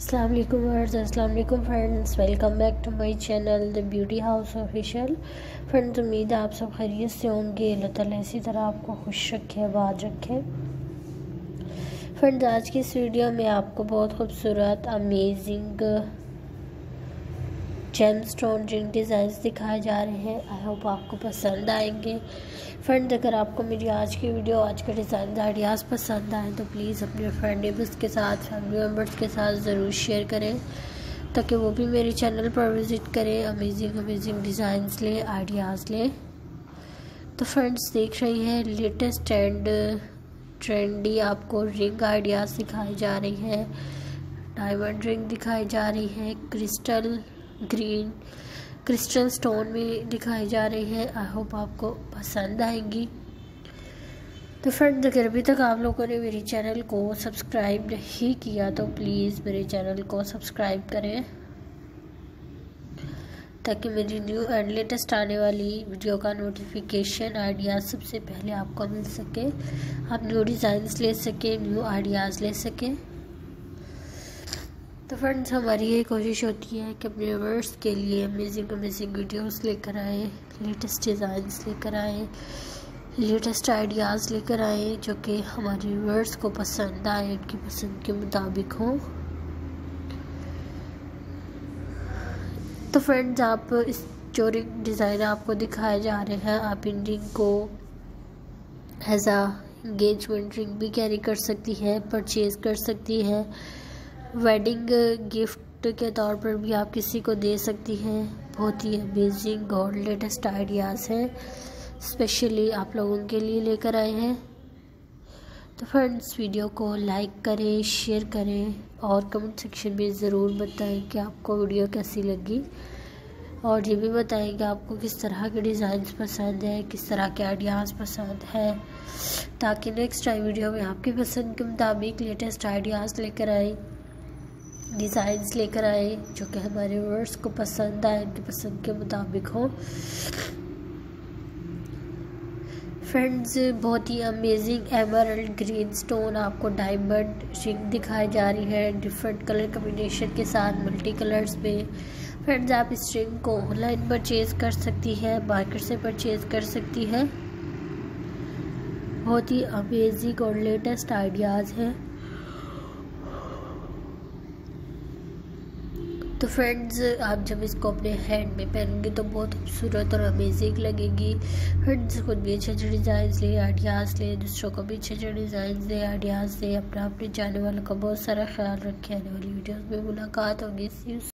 अस्सलाम वालेकुम व्यूअर्स, अस्सलाम वालेकुम friends, welcome back to my channel the beauty house official. Friends, उम्मीद है आप सब खैरियत से होंगे। अल्लाह ताला इसी तरह आपको खुश रखे, आबाद रखे। फ्रेंड्स, आज की इस वीडियो में आपको बहुत खूबसूरत अमेजिंग जेमस्टोन रिंग डिज़ाइंस दिखाए जा रहे हैं। आई होप आपको पसंद आएंगे। फ्रेंड्स, अगर आपको मेरी आज की वीडियो, आज के डिज़ाइन आइडियाज़ पसंद आए तो प्लीज़ अपने फ्रेंड नेबर्स के साथ, फैमिली मेम्बर्स के साथ ज़रूर शेयर करें ताकि वो भी मेरे चैनल पर विज़िट करें, अमेजिंग डिज़ाइंस लें, आइडियाज़ लें। तो फ्रेंड्स, देख रही हैं लेटेस्ट एंड ट्रेंडी आपको रिंग आइडियाज़ दिखाई जा रही हैं। डायमंड रिंग दिखाई जा रही है, क्रिस्टल ग्रीन क्रिस्टल स्टोन में दिखाई जा रही है। आई होप आपको पसंद आएंगी। तो फ्रेंड्स, अगर अभी तक आप लोगों ने मेरे चैनल को सब्सक्राइब नहीं किया तो प्लीज़ मेरे चैनल को सब्सक्राइब करें ताकि मेरी न्यू एंड लेटेस्ट आने वाली वीडियो का नोटिफिकेशन आइडियाज़ सबसे पहले आपको मिल सके, आप न्यू डिज़ाइंस ले सकें, न्यू आइडियाज़ ले सकें। तो फ्रेंड्स, हमारी ये कोशिश होती है कि अपने व्यूअर्स के लिए अमेजिंग वीडियोस लेकर आए, लेटेस्ट डिज़ाइंस लेकर आए, लेटेस्ट आइडियाज़ लेकर आए जो कि हमारे व्यूअर्स को पसंद आए, उनकी पसंद के मुताबिक हो। तो फ्रेंड्स, आप इस जो रिंग डिज़ाइन आपको दिखाए जा रहे हैं, आप इन रिंग को एज आ एंगेजमेंट रिंग भी कैरी कर सकती है, परचेज़ कर सकती है, वेडिंग गिफ्ट के तौर पर भी आप किसी को दे सकती हैं। बहुत ही अमेजिंग और लेटेस्ट आइडियाज़ हैं, स्पेशली आप लोगों के लिए लेकर आए हैं। तो फ्रेंड्स, वीडियो को लाइक करें, शेयर करें और कमेंट सेक्शन में ज़रूर बताएं कि आपको वीडियो कैसी लगी, और ये भी बताएं कि आपको किस तरह के डिज़ाइंस पसंद है, किस तरह के आइडियाज़ पसंद है, ताकि नेक्स्ट टाइम वीडियो में आपकी पसंद के मुताबिक लेटेस्ट आइडियाज़ लेकर आए, डिज़ाइंस लेकर आए जो कि हमारे व्यूअर्स को पसंद आए, उनकी पसंद के मुताबिक हो। फ्रेंड्स, बहुत ही अमेजिंग एमरल्ड ग्रीन स्टोन आपको डायमंड रिंग दिखाई जा रही है, डिफरेंट कलर कॉम्बिनेशन के साथ, मल्टी कलर्स में। फ्रेंड्स, आप इस रिंग को ऑनलाइन परचेज़ कर सकती है, मार्केट से परचेज़ कर सकती है। बहुत ही अमेजिंग और लेटेस्ट आइडियाज़ हैं। तो फ्रेंड्स, आप जब इसको अपने हैंड में पहनेंगे तो बहुत खूबसूरत और अमेजिंग लगेगी। फ्रेंड्स, खुद भी अच्छे डिज़ाइंस ले, आइडियाज़ ले, दूसरों को भी अच्छे डिज़ाइंस दे, आइडियाज़ दे। अपने जाने वालों का बहुत सारा ख्याल रखें। आने वाली वीडियोस में मुलाकात होगी।